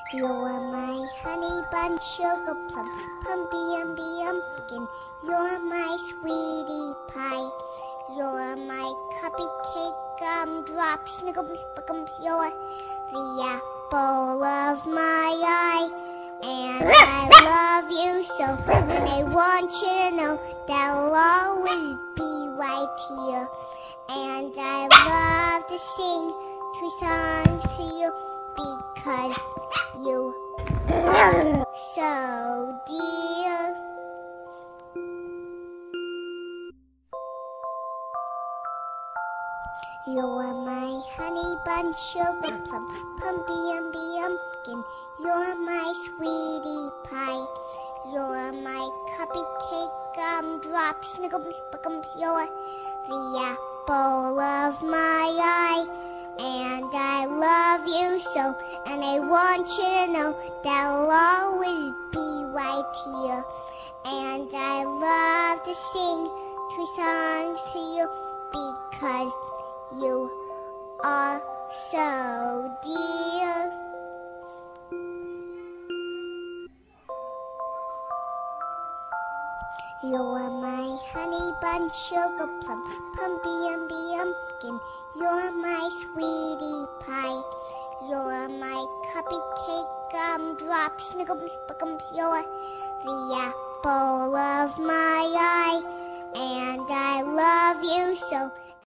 You're my honey bun, sugar plum, pumpy umby umpkin. You're my sweetie pie. You're my cupcake gumdrop, snickums, spickums. You're the apple of my eye. And I love you so, and I want you to know that I'll always be right here. And I love to sing 2 songs to you because you are so dear. You're my honey bun, sugar plum, pumpy umby umpkin. You're my sweetie pie. You're my cupcake gumdrop, snickums, spickums. You're the apple of my eye. And I love you so, and I want you to know that I'll always be right here. And I love to sing 2 songs to you because you are so dear. You're my honey bun, sugar plum, pumpy umby umpkin. You're my sweetie pie. You're my cupcake gumdrop, snickums, spickums. You're the apple of my eye. And I love you so.